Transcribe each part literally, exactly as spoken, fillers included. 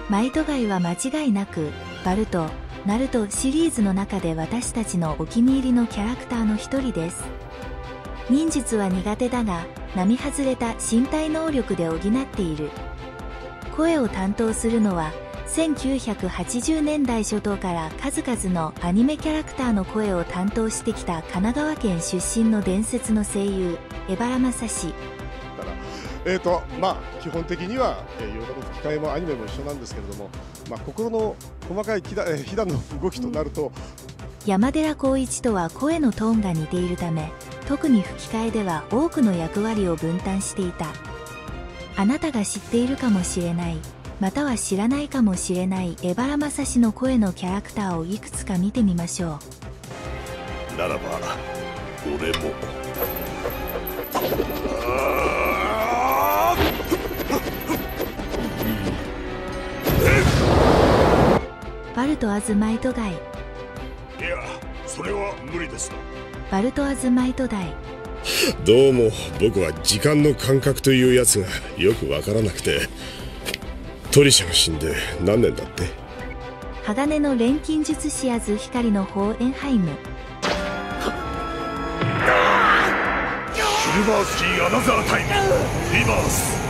マイトガイは間違いなく、バルト、ナルトシリーズの中で私たちのお気に入りのキャラクターの一人です。忍術は苦手だが、並外れた身体能力で補っている。声を担当するのは、せんきゅうひゃくはちじゅうねんだい初頭から数々のアニメキャラクターの声を担当してきた神奈川県出身の伝説の声優、江原正史。 えーとまあ、基本的には、えー、洋画の吹き替えもアニメも一緒なんですけれども、まあ、心の細かい気だ、えー、被弾の動きとなると、 山寺宏一とは声のトーンが似ているため、特に吹き替えでは多くの役割を分担していた。あなたが知っているかもしれない、または知らないかもしれない江原正史の声のキャラクターをいくつか見てみましょう。ならば俺も。 バルト・アズ・マイトガイ。 いや、それは無理です。 バルト・アズ・マイトダイ。 どうも僕は時間の感覚というやつがよくわからなくて。トリシャが死んで何年だって。 鋼の錬金術師アズ・光のホーエンハイム。 シルバースキーアナザータイムリバース。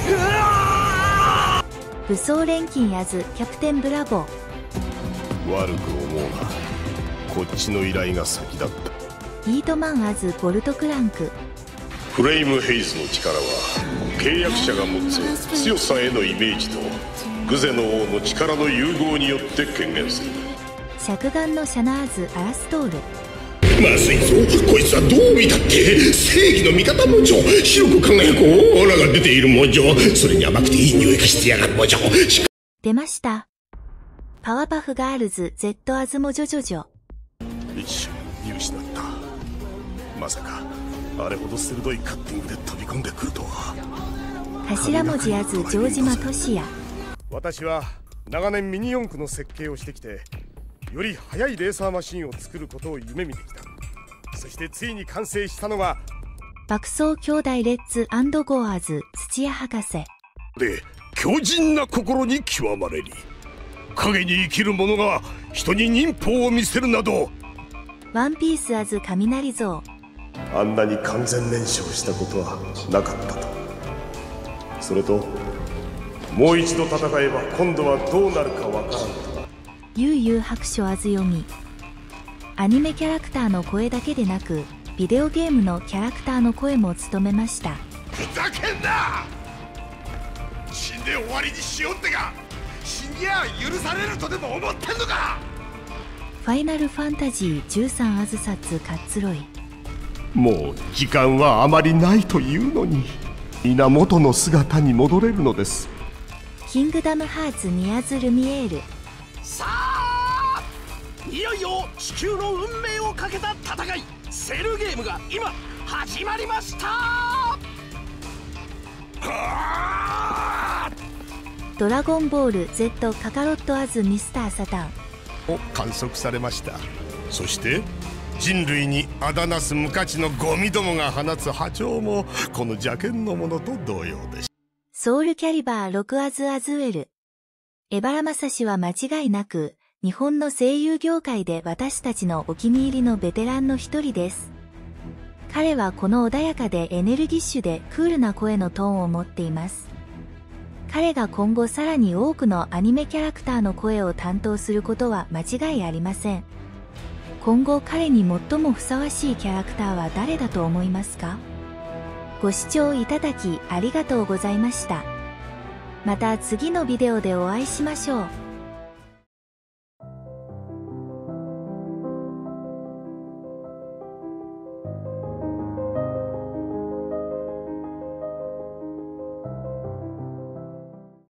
武装錬金アズ・キャプテンブラボー。 悪く思うな、こっちの依頼が先だった。 ヒートマンアズ・ボルトクランク。 フレイムヘイズの力は契約者が持つ強さへのイメージとグゼの王の力の融合によって権限する。 尺眼のシャナーズ・アラストール。 まずいぞ、こいつはどう見たって正義の味方文書。白く輝くオーラが出ている文書。それに甘くていい匂いがしてやがる文書。 出ました。パワパフガールズ Z アズモジョジョジョ。 一瞬見失った。まさかあれほど鋭いカッティングで飛び込んでくるとは。 頭文字アズ城島俊也。 私は長年ミニ四駆の設計をしてきて、より速いレーサーマシンを作ることを夢見てきた。そしてついに完成したのが爆走兄弟レッツ&ゴーアズ土屋博士。 で強靭な心に極まれり。影に生きる者が人に忍法を見せるなど。 ワンピースアズ雷像。 あんなに完全燃焼したことはなかったと。それともう一度戦えば今度はどうなるかわからんと。 悠々白書アズ読み。アニメキャラクターの声だけでなく、ビデオゲームのキャラクターの声も務めました。 ふざけんな。死んで終わりにしようってか。死にゃ許されるとでも思ってんのか。 ファイナルファンタジーじゅうさんアズサツカッツロイ。 もう時間はあまりないというのに、皆元の姿に戻れるのです。 キングダムハーツニアズルミエール。 さあ、いよいよ地球の運命をかけた戦い、セルゲームが今始まりました。 ドラゴンボール Z カカロットアズミスターサタンを観測されました。そして人類にあだなす無価値のゴミどもが放つ波長もこの邪剣のものと同様です。 ソウルキャリバーろくアズアズウェル。江原正史は間違いなく日本の声優業界で私たちのお気に入りのベテランの一人です。彼はこの穏やかでエネルギッシュでクールな声のトーンを持っています。彼が今後さらに多くのアニメキャラクターの声を担当することは間違いありません。今後彼に最もふさわしいキャラクターは誰だと思いますか？ご視聴いただきありがとうございました。また次のビデオでお会いしましょう。